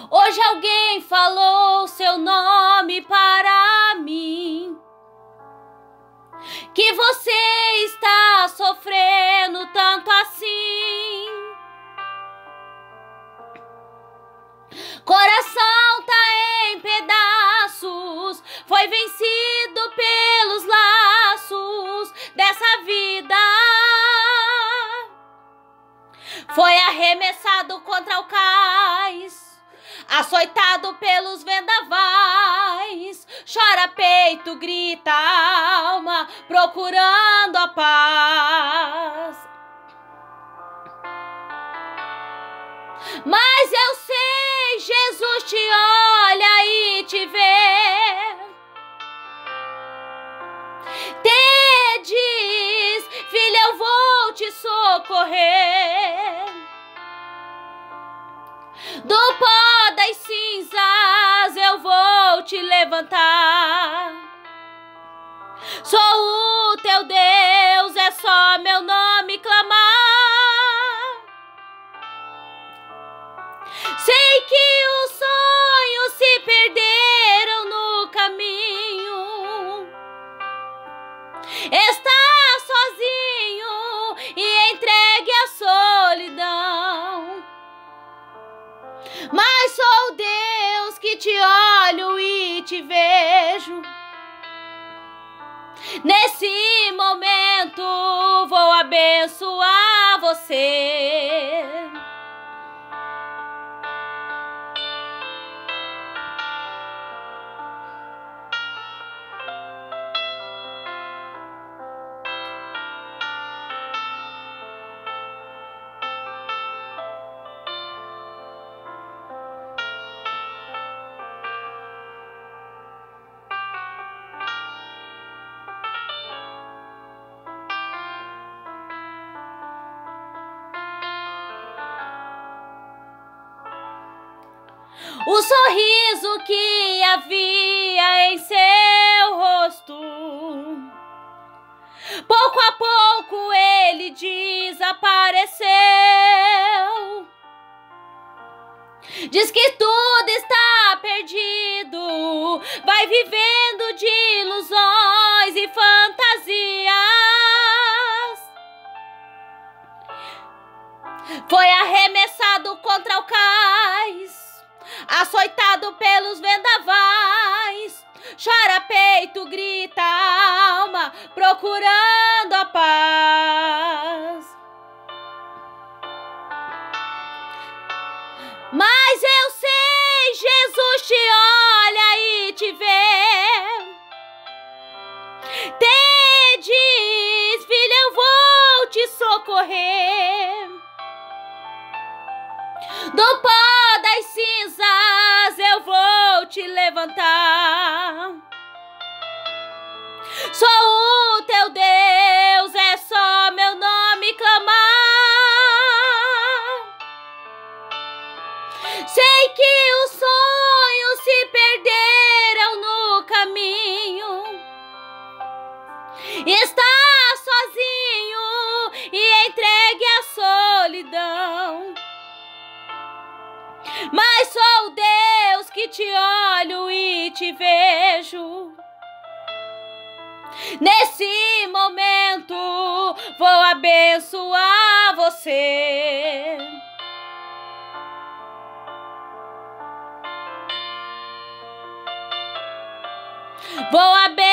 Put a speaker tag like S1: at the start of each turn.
S1: Hoje alguém falou seu nome para mim, que você está sofrendo tanto assim. Coração tá em pedaços, foi vencido pelos laços dessa vida. Foi arremessado contra o cais, açoitado pelos vendavais. Chora peito, grita alma, procurando a paz. Mas eu sei, Jesus te olha e te vê. Te diz, filha, eu vou te socorrer. Do pó das cinzas eu vou te levantar. Sou o teu Deus, é só meu nome clamar. Sei que os sonhos se perderam no caminho. Está sozinho e entregue à solidão. Mas sou Deus que te olho e te vejo. Nesse momento vou abençoar você. O sorriso que havia em seu rosto, pouco a pouco ele desapareceu. Diz que tudo está perdido, vai vivendo de ilusões e fantasias. Foi arremessado contra o cais, açoitado pelos vendavais. Chora peito, grita alma, procurando a paz. Mas eu sei, Jesus te olha e te vê. Te diz, filha, eu vou te socorrer. Do pó das cinzas eu vou te levantar. Sou o teu Deus, é só meu nome clamar. Sei que os sonhos se perderam no caminho. Está sozinho e entregue à solidão. Mas sou Deus que te olho e te vejo. Nesse momento vou abençoar você. Vou abençoar